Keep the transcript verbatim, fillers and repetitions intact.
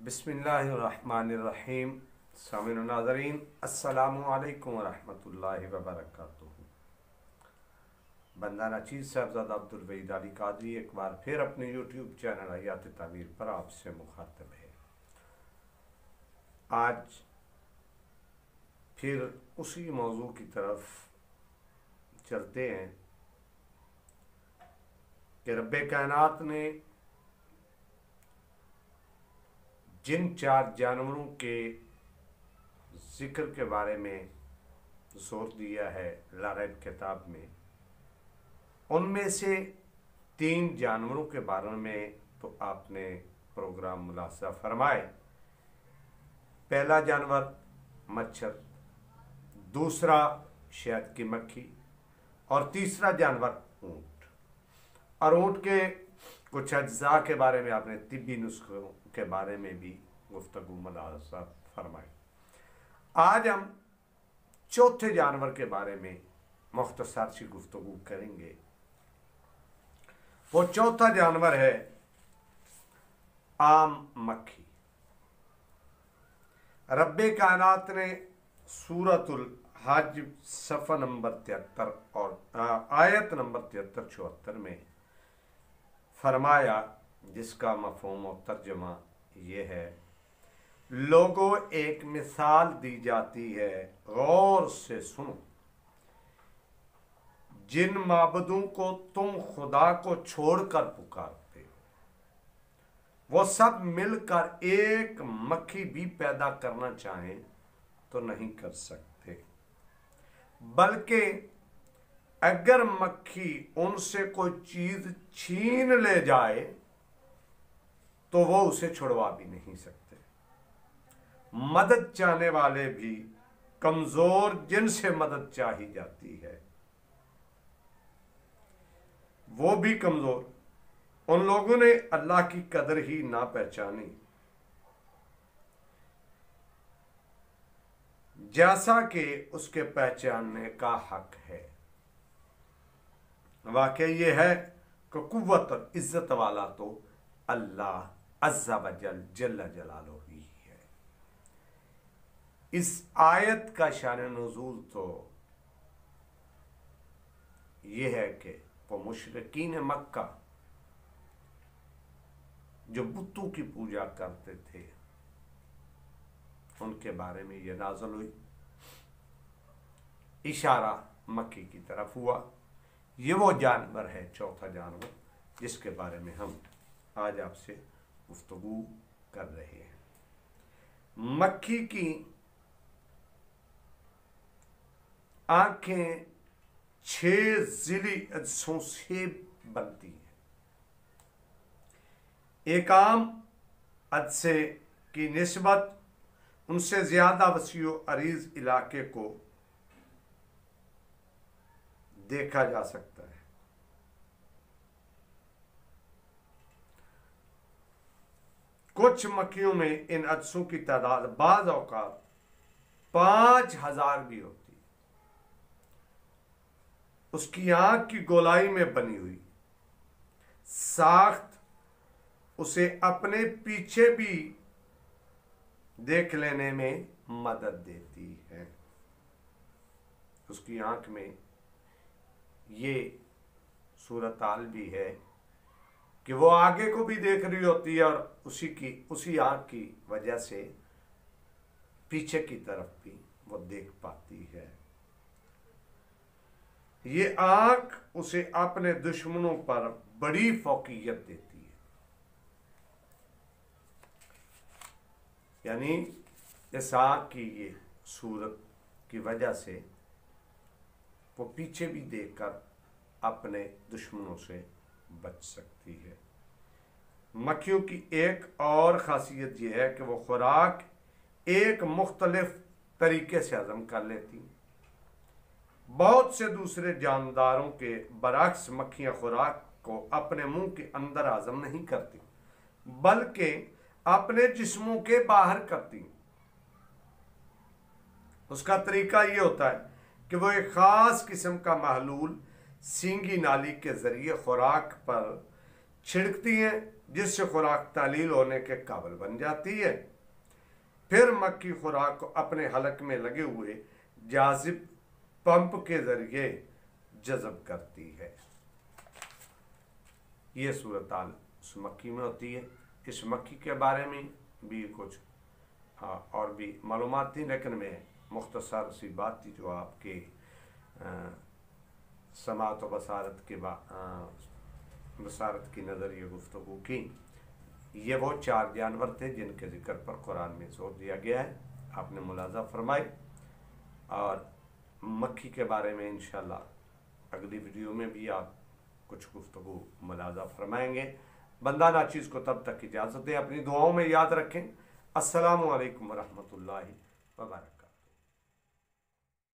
बिस्मिल्लाहिर्रहमानिर्रहीम। सामिन व नाज़रीन, अस्सलामु अलैकुम वरहमतुल्लाहि वबरकातुहू। बंदाना चीज़ साहबजादा अब्दुल वहीद अली कादरी एक बार फिर अपने यूट्यूब चैनल हयात तामीर पर आपसे मुखातब है। आज फिर उसी मौजू की तरफ चलते हैं कि रब्बे कायनात ने जिन चार जानवरों के जिक्र के बारे में जोर दिया है लारैब किताब में, उनमें से तीन जानवरों के बारे में तो आपने प्रोग्राम मुलासा फरमाए। पहला जानवर मच्छर, दूसरा शहद की मक्खी और तीसरा जानवर ऊंट। और ऊंट के कुछ अज्जा के बारे में आपने तिब्बी नुस्खों के बारे में भी गुफ्तगू मुलासा फरमाई। आज हम चौथे जानवर के बारे में मुख्तसर सी गुफ्तगू करेंगे। वो चौथा जानवर है आम मक्खी। रब्बे कायनात ने सूरतुल हज सफ़ा नंबर तिहत्तर और आयत नंबर तिहत्तर चौहत्तर में फरमाया, जिसका मफ़हूम और तर्जुमा ये है, लोगों एक मिसाल दी जाती है, गौर से सुनो। जिन माबूदों को तुम खुदा को छोड़कर पुकारते हो, वो सब मिलकर एक मक्खी भी पैदा करना चाहें तो नहीं कर सकते, बल्कि अगर मक्खी उनसे कोई चीज छीन ले जाए तो वो उसे छुड़वा भी नहीं सकते। मदद चाहने वाले भी कमजोर, जिनसे मदद चाही जाती है वो भी कमजोर, उन लोगों ने अल्लाह की कदर ही ना पहचानी, जैसा कि उसके पहचानने का हक है। वाकई ये है कि कुव्वत और इज्जत वाला तो अल्लाह अज़्ज़ा व जल जल्ला जलालुहू ही है। इस आयत का शान नुज़ूल तो ये है कि वो मुशरिकीन मक्का जो बुतों की पूजा करते थे, उनके बारे में ये नाज़िल हुई। इशारा मक्की की तरफ हुआ। ये वो जानवर है, चौथा जानवर, जिसके बारे में हम आज आपसे गुफ्तगू कर रहे हैं। मक्खी की आंखें छह ज़िली अज्जों से बनती हैं। एक आम अज्जे की निस्बत उनसे ज्यादा वसीओ अरीज इलाके को देखा जा सकता है। कुछ मक्खियों में इन अज्जों की तादाद बाज औकात पांच हजार भी होती है। उसकी आंख की गोलाई में बनी हुई साख्त उसे अपने पीछे भी देख लेने में मदद देती है। उसकी आंख में ये सूरत हाल भी है कि वो आगे को भी देख रही होती है और उसी की उसी आंख की वजह से पीछे की तरफ भी वो देख पाती है। ये आंख उसे अपने दुश्मनों पर बड़ी फौकियत देती है। यानी इस आंख की ये सूरत की वजह से वो पीछे भी देखकर अपने दुश्मनों से बच सकती है। मक्खियों की एक और खासियत यह है कि वो खुराक एक मुख्तलिफ तरीके से हजम कर लेती। बहुत से दूसरे जानदारों के बरक्स मक्खियां खुराक को अपने मुंह के अंदर हजम नहीं करती, बल्कि अपने जिस्मों के बाहर करती। उसका तरीका यह होता है कि वो एक खास किस्म का महलूल सींगी नाली के जरिए खुराक पर छिड़कती हैं, जिससे खुराक तालील होने के काबिल बन जाती है। फिर मक्खी खुराक को अपने हलक में लगे हुए जाजिब पंप के जरिए जज़ब करती है। ये सूरत हाल उस मक्खी में होती है। इस मक्खी के बारे में भी कुछ हाँ और भी मालूमात थी, लेकिन मैं मुख्तसर सी बात थी जो आपके समात व बसारत के बा बसारत की नज़र ये गुफ्तगू की। ये वो चार जानवर थे जिनके जिक्र पर कुरान में जोर दिया गया है, आपने मुलाजा फरमाए। और मक्खी के बारे में इंशाल्लाह अगली वीडियो में भी आप कुछ गुफ्तगू मुलाजा फरमाएंगे। बंदा नाचीज़ को तब तक इजाज़त दें, अपनी दुआओं में याद रखें। अस्सलामु अलैकुम वरहमतुल्लाहि व बरकातहू।